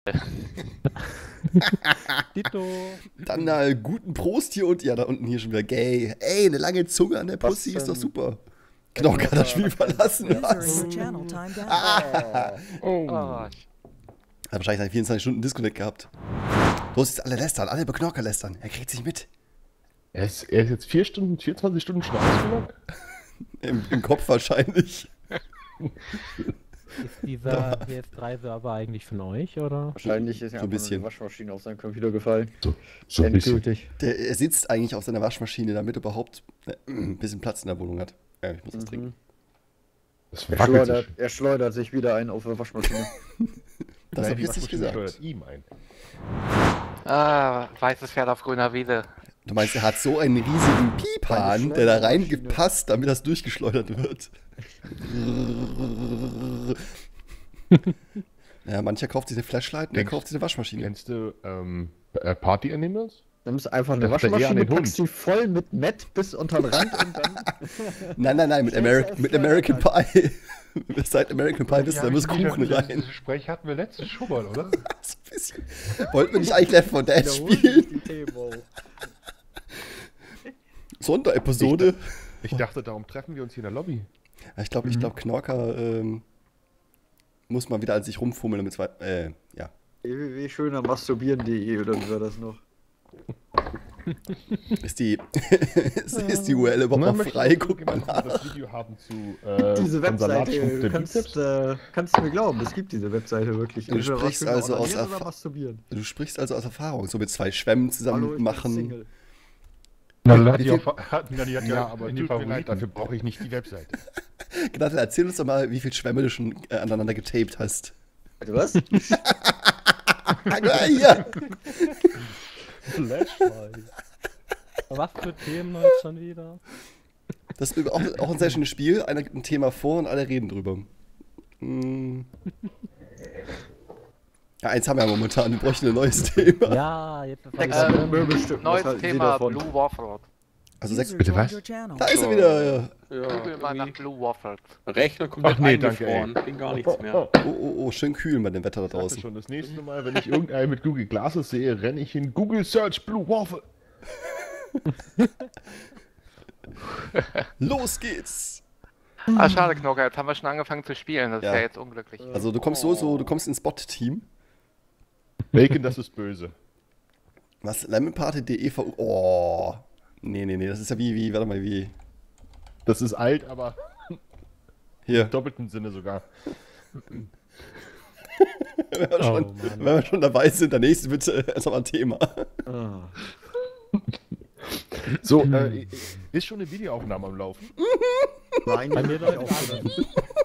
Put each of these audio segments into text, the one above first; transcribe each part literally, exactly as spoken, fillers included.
Tito. Dann äh, guten Prost hier und ja, da unten hier schon wieder gay. Ey, eine lange Zunge an der Pussy ist doch super. Knock hat das Spiel verlassen. Was? Ah. Oh. Hat wahrscheinlich seine vierundzwanzig Stunden Disconnect gehabt. Los, jetzt alle lästern, alle über Knocker lästern. Er kriegt sich mit. Er ist, er ist jetzt vier Stunden, vierundzwanzig Stunden schon ausgelockt? Im, Im Kopf wahrscheinlich. Ist dieser P S drei Server eigentlich von euch, oder? Wahrscheinlich ist So ja ein einfach nur bisschen. die Waschmaschine auf seinen Computer gefallen. So, so ein bisschen. Endgültig. Der, er sitzt eigentlich auf seiner Waschmaschine, damit er überhaupt äh, ein bisschen Platz in der Wohnung hat. Ja, ich muss was trinken. Das Er wackelt schleudert, sich. er schleudert sich wieder ein auf der Waschmaschine. Das Nein, hab die ich jetzt nicht Waschmaschine gesagt. schleudert ihm ein. Ah, weißes Pferd auf grüner Wiese. Du meinst, er hat so einen riesigen Piephahn, der da reingepasst, damit das durchgeschleudert wird. Ja, mancher kauft sich eine Flashlight und der Denkst- kauft sich eine Waschmaschine. Kennst du ähm, äh, Party Animals? Du nimmst einfach eine dachte eher an Waschmaschine, den Hund. packst sie voll mit Matt bis unter den Rand und dann... Nein, nein, nein, mit, Stellst Ameri du auf mit Schleuder American rein. Pie. Seit American Pie wisst ihr, da muss Kuchen rein. Das Gespräch hatten wir letztes schon mal, oder? So ein bisschen. Wollten wir nicht eigentlich Left four Dead Wiederholen spielen? sich die Themen auch. Sonderepisode? Ich dachte, darum treffen wir uns hier in der Lobby. Ja, ich glaube, ich glaube, Knorker ähm, muss mal wieder an sich rumfummeln, damit zwei. Äh, ja. w w w schöner masturbieren punkt de oder wie war das noch? Ist die, ist, ist die U R L überhaupt noch möchte frei? ich Guck mal jemand nach. das Video haben zu äh, Diese von Salat Webseite, und du der kannst, Bizeps. äh, kannst du mir glauben, es gibt diese Webseite wirklich. Du Entweder sprichst was für also aus Onanieren Erfa- oder masturbieren. Du sprichst also aus Erfahrung, so mit zwei Schwämmen zusammen Hallo, ich bin machen. Single. Na, die hat Wie die viel- auch, hatten ja, die hat Ja, aber in die tut mir leid, Favoriten. dafür brauche ich nicht die Webseite. Gnatte, erzähl uns doch mal, wie viel Schwämme du schon äh, aneinander getaped hast. Warte, was? Ah, hier! Flashlight. Was für Themen heute schon wieder? Das ist auch, auch ein sehr schönes Spiel. Einer gibt ein Thema vor und alle reden drüber. Hm. Ja, eins haben wir ja momentan. Wir bräuchten ein neues Thema. Ja, jetzt ist Sechs er Ähm, Möbelstück. Neues was halten Sie Thema, davon? Blue Waffles. Also sechs. Bitte was? Da ist er wieder. Ja. Ja, Google mal nach irgendwie Blue Waffles. Rechner komplett Ach nee, danke, eingefroren. Ging gar nichts mehr. Oh, Oh, oh, oh, schön kühl bei dem Wetter da ich dachte draußen. schon, das nächste Mal, wenn ich irgendeinen mit Google Glasses sehe, renne ich in Google Search Blue Waffle. Los geht's! Ah, schade, Knocker, jetzt haben wir schon angefangen zu spielen. Das Ja. ist ja jetzt unglücklich. Also du kommst so, so, du kommst ins Bot-Team. Bacon, das ist böse. Was? Lemonparty.de ver... Oh. Nee, nee, nee, das ist ja wie, wie, warte mal, wie... Das ist alt, aber Hier. im doppelten Sinne sogar. Wenn wir, schon, Oh, wenn Mann. wir schon dabei sind, der nächste wird äh, erst mal ein Thema. Ah. So, äh, ist schon eine Videoaufnahme am Laufen? Nein, Bei mir ich auch läuft nicht.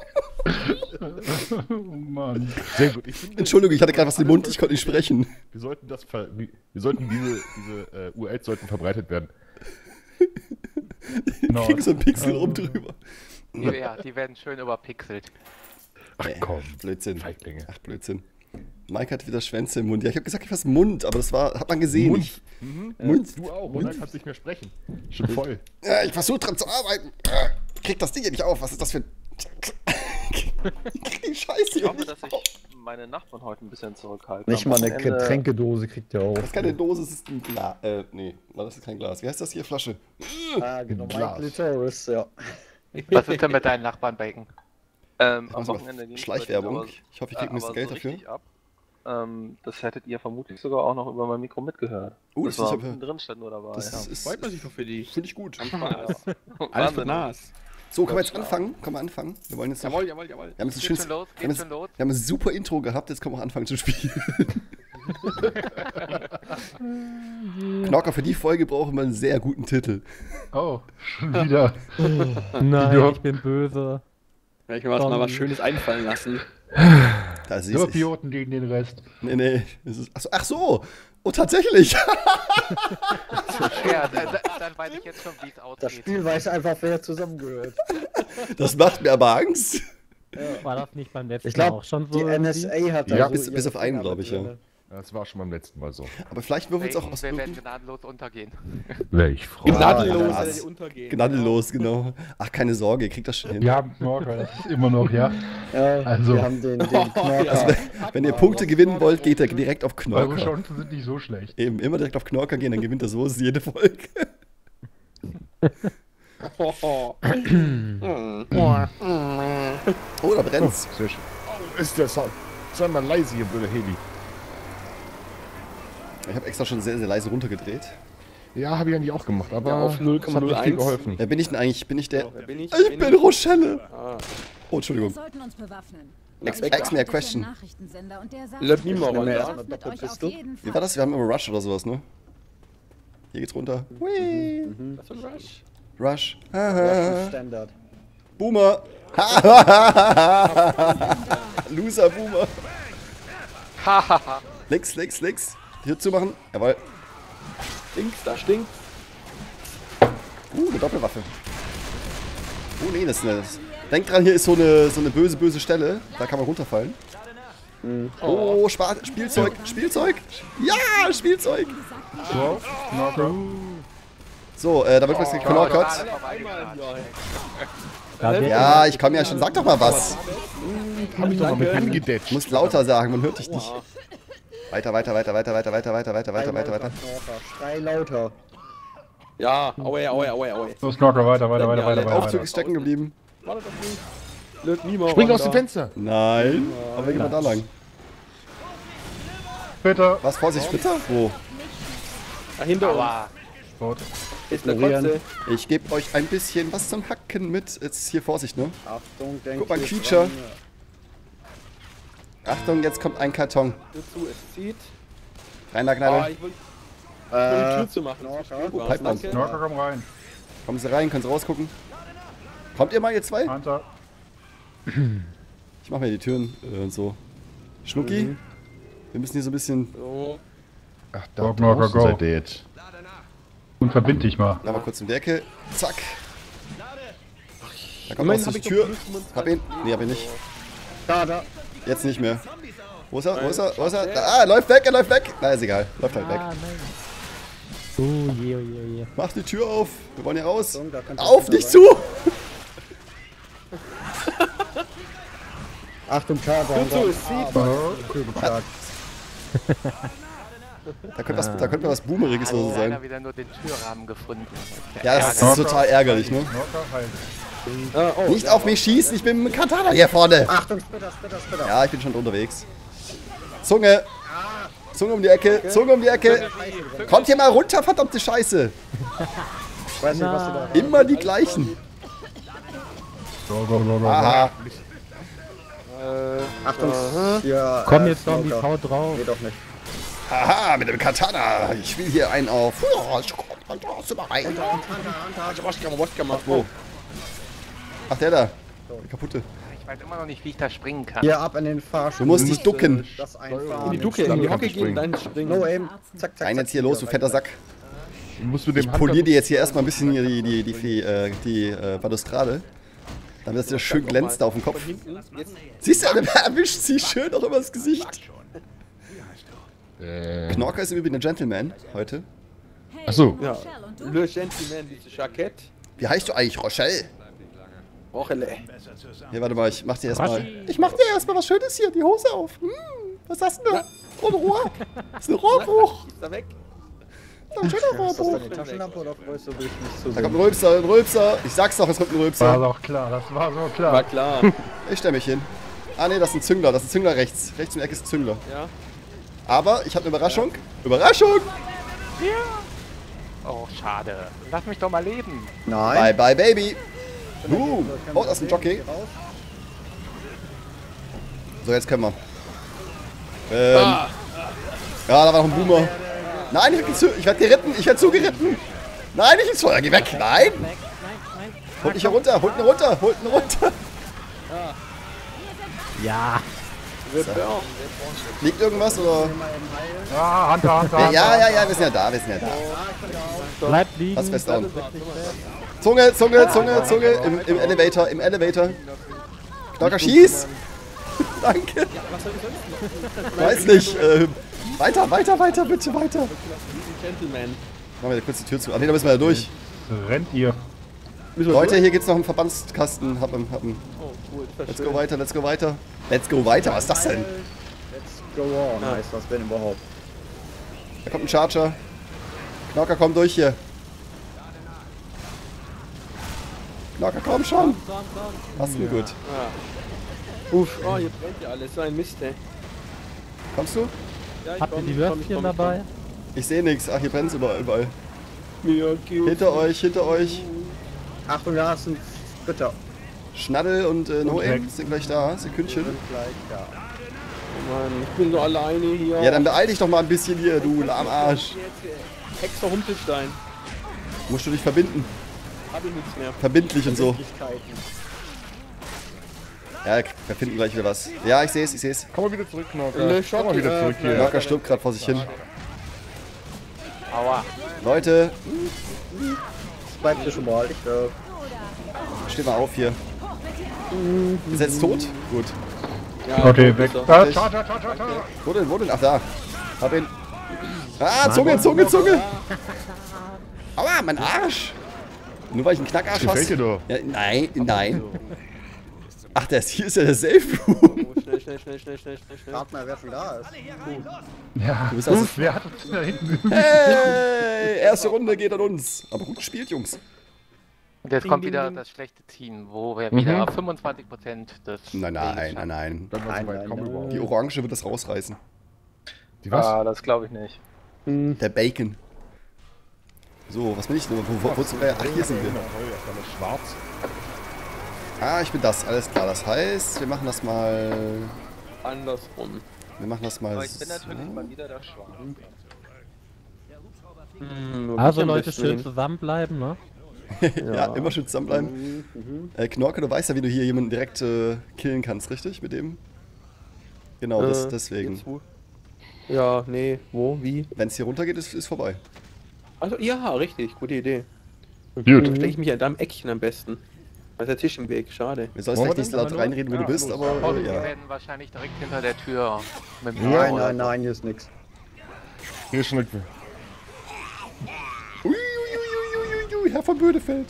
Oh Mann. Sehr gut. Ich finde, Entschuldigung, ich hatte gerade was im Mund, ich konnte nicht sprechen. Wir sollten das ver wir sollten diese, diese äh, U R Ls sollten verbreitet werden. Genau. Krieg so ein Pixel oben drüber. Die, ja, die werden schön überpixelt. Ach Nee, komm, Blödsinn. Feiglinge. Ach, Blödsinn. Mike hat wieder Schwänze im Mund. Ja, ich habe gesagt, ich was Mund, aber das war, hat man gesehen. Mund. Ich, Mhm. Mund. Du auch, oder? Kannst nicht mehr sprechen. Schon voll. Ja, ich versuche dran zu arbeiten. Äh, Ich krieg das Ding hier nicht auf. Was ist das für ein... Ich krieg die Scheiße Ich hier hoffe, nicht dass auf. ich meine Nachbarn heute ein bisschen zurückhalte. Nicht Am mal eine Wochenende- Getränkedose kriegt der auch. Das ist keine Dose, das ist ein Glas. Äh, nee, das ist kein Glas. Wie heißt das hier? Flasche. Ah, genau, Glas. Mike Litoris, ja. Was ist denn mit deinen Nachbarn, Bacon? Ähm, am Also, Wochenende ging's Schleichwerbung. bei denen Ich hoffe, ich aber- krieg ein bisschen aber Geld so dafür. richtig ab. Ähm, das hättet ihr vermutlich sogar auch noch über mein Mikro mitgehört. Uh, das das war ist aber- drin stand nur dabei. Das ja. ist, Freut man sich doch für die. finde ich gut. Ganz Spaß. Ja. Alles Wahnsinn. für Nas. So, können wir jetzt anfangen? Können wir anfangen? Wir wollen jetzt noch... Jawohl, jawohl, jawohl. Wir haben jetzt ein Geht schönes... schon los, Wir haben, geht jetzt, schon los. wir haben ein super Intro gehabt, jetzt können wir auch anfangen zu spielen. Knocker, für die Folge brauchen wir einen sehr guten Titel. Oh, schon wieder. Nein, Video. ich bin böse. Werde ich mir was mal was Schönes einfallen lassen. Da siehst Nur du. Piloten gegen den Rest. Nee, nee. Das ist, ach, so, ach so. Oh, tatsächlich. Ja, dann, dann weiß ich jetzt schon, wie es Das ausgeht. Spiel weiß einfach, wer zusammengehört. Das macht mir aber Angst. War das nicht beim letzten Ich Mal glaube, auch schon so? die irgendwie? N S A hat da Ja, so bis- ihre bis auf einen, Finger glaub mit ich, ja. drin. Das war schon beim letzten Mal so. Aber vielleicht würfeln es auch Bacon, aus wir werden irgendeinem... gnadenlos untergehen. Welch Frau. Gnadenlos, ja, ja, das- die untergehen. Gnadenlos, genau. Ach, keine Sorge, ihr kriegt das schon hin. Ja, Morgan, das ist immer noch, ja. Ja, Also. wir haben den, den Knorker. Also, wenn, wenn ihr Punkte gewinnen wollt, geht er direkt auf Eure Knorker. Chancen sind nicht so schlecht. Eben, immer direkt auf Knorker gehen, dann gewinnt er so jede Folge. Oh. Hm. Oh, da brennt's. Sehr schön. Oh, ist der Sound. Sei mal leise hier, blöder Heli. Ich habe extra schon sehr, sehr leise runtergedreht. Ja, habe ich eigentlich auch gemacht, aber Ja, auf null das Komma hat null nicht viel eins. geholfen. Wer bin ich denn eigentlich? Bin ich der... Wer bin ich? Ich bin Rochelle! Ah. Oh, Entschuldigung. Wir sollten uns bewaffnen. Ask, Weg ask me a question. Nachrichtensender und der sagt, Löt niemand Ich nehme mal erstmal mit euch auf Doppelpistol. jeden Wie war Fall. das? Wir haben immer Rush oder sowas, ne? Hier geht's runter. Whee! Was für ein Rush? Rush. Russian Standard. Boomer. Loser Boomer. Hahaha. Links, links, links. Hier zumachen. Jawohl. Stinkt, da stinkt. Uh, eine Doppelwaffe. Oh nee, das ist eine... Denkt dran, hier ist so eine, so eine böse, böse Stelle. Da kann man runterfallen. Oh, Spa Spielzeug, Spielzeug. Ja, Spielzeug. So, Knorker. So, äh, da wird was geknockert. Da wird Ja, ich komme ja schon. Sag doch mal was. Hab ich doch mal mit angedetscht. Du musst lauter sagen, man hört dich nicht. Weiter, weiter, weiter, weiter, weiter, weiter, weiter, weiter, weiter, weiter, weiter. Knorker. Schrei lauter. Ja, aue, aue, aue, aue. Los, Knorker, weiter, weiter, weiter, weiter, weiter. Aufzug ist stecken geblieben. Warte doch nicht. Löt niemand Spring aus dem Fenster. Nein. Aber gehen wir da lang. Bitte. Was, Vorsicht, Splitter? Wo? Da hinter uns. Aua. Sport. Ist eine Ignorieren. Kotze. Ich gebe euch ein bisschen was zum Hacken mit. Jetzt hier Vorsicht, ne? Achtung, denk Guck mal, hier Quietscher. dran. Achtung, jetzt kommt ein Karton. Tür zu, es zieht. Rein da, Oh, Knalle. ich will ich will die Äh, Tür zu machen. Knorker. Oh, Pipeline. Knorker, komm rein. Kommen Sie rein, können Sie rausgucken. Kommt ihr mal, ihr zwei? Hunter. Ich mach mir die Türen äh, und so. Schnucki? Wir müssen hier so ein bisschen... So. Ach, Go, da Knorker, draußen go. seid ihr jetzt. Und verbind dich mal. Da mal kurz um die Ecke. Zack. Da kommt Immerhin aus hab die ich doch Tür. plus fünfundzwanzig. Hab ihn. Nee, hab ihn nicht. Da, da. Jetzt nicht mehr. Wo ist er? Wo ist er? Wo ist er? Da, ah, er läuft weg, er läuft weg. Na, ist egal. Läuft halt weg. Ah, nein. Oh je, oh je, oh je. Mach die Tür auf. Wir wollen hier raus. Achtung, da könnte Auf, einer nicht sein. zu! Achtung, Charger. Tür zu, es zieht. Tür gecharged. Da könnte, was, da könnte was Boomeriges oder so Hat einer sein. wieder nur den Türrahmen gefunden. Ja, das ist total ärgerlich, ne? Knorker, halt. Ah, oh, Nicht auf mich schießen, ich bin mit dem Katana hier vorne. Achtung, Splitter, Splitter, Splitter. Ja, ich bin schon unterwegs. Zunge! Zunge um die Ecke, Zunge um die Ecke. Kommt hier mal runter, verdammte Scheiße. Ich weiß nicht, was du da Immer die gleichen. Go, go, go, go. Aha. Achtung, hier. Komm äh, jetzt noch die Knorker. Frau drauf. Geht doch nicht. Haha, mit dem Katana. Ich will hier einen auf. Oh, rein. Wo? Ach, der da. Der kaputte. Ich weiß immer noch nicht, wie ich da springen kann. Hier ab in den Du Fahrstuhl. musst dich ducken. Das In einfahren. die Ducke, in die Hocke gehen, dann springen. No aim. Zack, zack, Rein zack. jetzt hier los, du fetter Sack. Du musst mit dem Ich poliere dir jetzt hier erstmal ein bisschen hier die, die, die, die, äh, die äh, Balustrade. Damit das wieder schön glänzt auf dem Kopf. Von hinten. Jetzt. Siehst du, er erwischt sie schön auch immer das Gesicht. Äh, Knorker ist im Übrigen ein Gentleman heute. Achso. Ja. Le Gentleman, dieses Jackett. Wie heißt du eigentlich, Rochelle? Rochelle. Hier, warte mal, ich mach dir erstmal. Ich mach dir erstmal was Schönes hier, die Hose auf. Hm, was hast du denn da? Oh, ein Rohr. Das ist ein Rohrbruch. Ist da weg? Ein schöner Ist das Rohrbruch. deine Taschenlampe oder Größe? Will ich nicht so Da kommt sehen. ein Rülpser, ein Rülpser. Ich sag's doch, es kommt ein War Rülpser. doch klar, das war so War klar. klar. Ich stell mich hin. Ah, nee, das ist ein Züngler. Das ist ein Züngler rechts. Rechts in der Ecke ist ein Züngler. Ja. Aber ich habe eine Überraschung. Überraschung! Oh, schade. Lass mich doch mal leben. Bye, Nein. bye, Baby. Uh, oh, das ist ein Jockey. So, jetzt können wir. Ähm. Ja, da war noch ein Boomer. Nein, ich werde ich werd geritten. Ich werde zugeritten. Nein, nicht ins Feuer. Geh weg. Nein. Holt mich hier runter. Holt ihn runter. Holt ihn runter. Ja. Liegt irgendwas oder? Ah, Hunter, Hunter, Ja, Hunter. ja, ja, wir sind ja da. Wir sind ja da. Bleibt liegen. Lass fest down. Zunge, Zunge, Zunge, Zunge. Im, im Elevator, im Elevator. Knorker, schieß. Danke. Weiß nicht. Äh, weiter, weiter, weiter, bitte, weiter. Gentleman. Machen wir kurz die Tür zu. Ach nee, da müssen wir ja durch. Rennt ihr. Leute, hier geht's noch einen Verbandskasten. Hab, hab, gut. Let's go weiter, let's go weiter. Let's go weiter, was ist das denn? Let's go on, Ah. heißt das, wenn überhaupt. Da kommt ein Charger. Knocker, komm durch hier. Knocker, komm schon. Hast du gut. Ah. Uff, oh, hier brennt ja alles. So ein Mist, ey. Kommst du? Ja, ich Habt ihr komm, die ich komm, ich Würstchen komm, dabei? Ich sehe nichts. Ach, hier brennt es überall. überall. ich komm. Ja, okay. Hinter euch, hinter euch. Achtung, da ist ein Splitter. Schnaddel und äh, No Aim sind gleich da. Sekündchen. Sind gleich da. Mann, ich bin so alleine hier. Ja, dann beeil dich doch mal ein bisschen hier, du Lahmarsch. Hexer Humpelstein. Musst du dich verbinden. Hab ich nichts mehr. Verbindlich und so. Möglichkeiten. Ja, wir finden gleich wieder was. Ja, ich sehe es, ich sehe es. Komm mal wieder zurück, Knocker. Ne, Komm mal wieder äh, zurück hier. Knocker stirbt gerade vor sich hin. Aua. Leute, Bleibt hier schon mal. Ich, äh, steht mal auf hier. Ist er jetzt tot? Gut. Ja, Okay, gut, weg. ist er. Ah, ta, ta, ta, ta, ta. Wo denn, wo denn? Ach, da. Hab ihn. Ah, Zunge, Zunge, Zunge. Aua, mein Arsch. Nur weil ich einen Knackarsch Gefällt hast. dir doch. Ja, nein, nein. Ach, das hier ist ja der Safe Room. Oh, schnell, schnell, schnell, schnell, schnell, schnell, schnell. rat mal, wer schon da ist. Ja, bist also- Uff, wer hat uns da hinten? Hey, erste Runde geht an uns. Aber gut gespielt, Jungs. Und jetzt kommt wieder das schlechte Team, wo wir wieder fünfundzwanzig Prozent des... Nein, nein, nein, nein. Dann war so weit, komm überhaupt. Die Orange wird das rausreißen. Die was? Ah, das glaube ich nicht. Der Bacon. So, was bin ich denn? Wo, wo, wo, wo, ach, hier sind wir. Schwarz. Ah, ich bin das. Alles klar. Das heißt, wir machen das mal... Andersrum. Wir machen das mal Aber ich bin natürlich so. mal wieder der Schwarz. Hm, wo Also bin ich am Leute, besten schön hin? zusammenbleiben, ne? Ja, immer schön zusammenbleiben. Äh, Knorke, du weißt ja, wie du hier jemanden direkt äh, killen kannst, richtig? Mit dem? Genau, das, Äh, deswegen. jetzt wo? Ja, nee, wo, wie? Wenn es hier runter geht, ist, ist vorbei. Also, ja, richtig, gute Idee. Gut. Dann stelle ich mich an deinem Eckchen am besten. Da ist der Tisch im Weg, schade. Wir sollen Wollen vielleicht wir nicht so denn? laut reinreden, wo du Ja, bist, los. aber Oh, äh, wir ja. werden wahrscheinlich direkt hinter der Tür mit dem Nein, Ohr nein, oder nein, hier ist nix. Hier ist schon eine... Uiuiuiuiui, Herr von Bödefeld.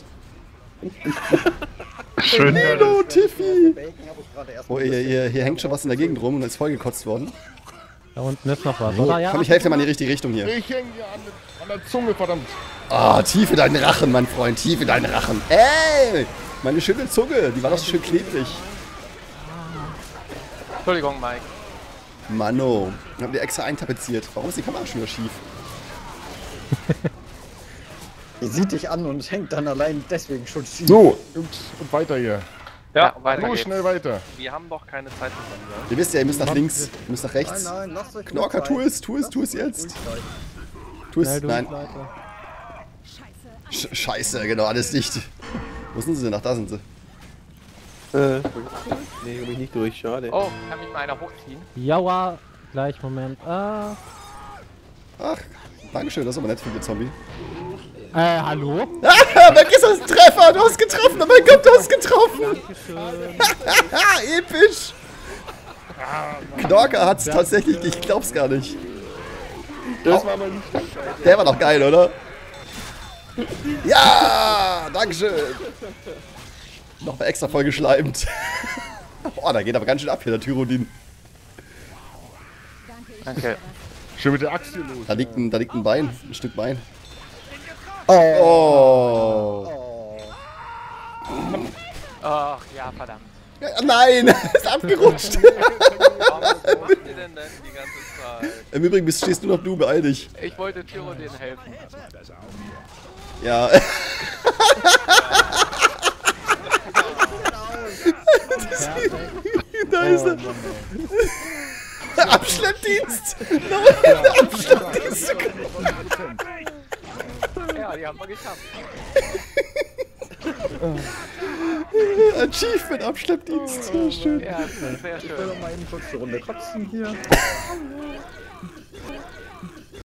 Schön. Nino, Tiffy. Bacon habe ich gerade erst Oh, hier, hier, hier hängt schon was in der Gegend rum und ist vollgekotzt worden. Da unten ist noch was, Oh, oder? Ja, komm, ich helfe dir mal in die richtige Richtung hier. Ich häng dir an, an der Zunge, verdammt. Ah, tief in deinen Rachen, mein Freund, tief in deinen Rachen. Ey, meine schöne Zunge, die war doch so schön klebrig. Entschuldigung, Mike. Mano, hab die extra eintapeziert. Warum ist die Kamera schon wieder schief? Die sieht dich an und hängt dann allein deswegen schon schief. So, Jungs, und weiter hier. Ja, weiter So, geht's. schnell weiter. Wir haben doch keine Zeit zusammen, Ihr wisst ja, ihr müsst nach links, ihr müsst nach Nein, rechts. nein, lasst euch Knorker, ruhig tu sein. es, tu es, tu es Lasst euch jetzt. ruhig sein. Tu es, Schnell durch, nein. Leute. Sch Scheiße, genau, alles dicht. Wo sind sie denn? Ach, da sind sie. Äh, nee, komm ich nicht durch, schade. Oh, kann mich mal einer hochziehen? Jaua, gleich, Moment. Ah, Ach, Dankeschön, das ist aber nett für den Zombie. äh, hallo? Ah, weg ist das ein Treffer! Du hast getroffen, oh mein Gott, du hast getroffen! Episch! Knorker hat's tatsächlich, ich glaub's gar nicht. Das war mal nicht. Der war doch geil, oder? Ja! Dankeschön! Noch mal extra voll geschleimt. Oh, da geht aber ganz schön ab hier, der Tyrodin. Danke. Schön mit der Axt hier los. Da liegt ein, da liegt ein Bein, ein Stück Bein. Oh. Oh! Ach, ja, verdammt. Ja, nein! Ist abgerutscht! Warum macht ihr denn das die ganze Zeit? Im Übrigen bist, stehst du noch du, beeil dich. Ich wollte Tyrodin helfen. Ja. Da ist er. Abschleppdienst! Nein, Abschleppdienst! Ja, die haben wir geschafft. Achievement, Abschleppdienst. Ja, schön. Ja, sehr Ich will schön. doch mal eben kurz eine Runde kotzen hier.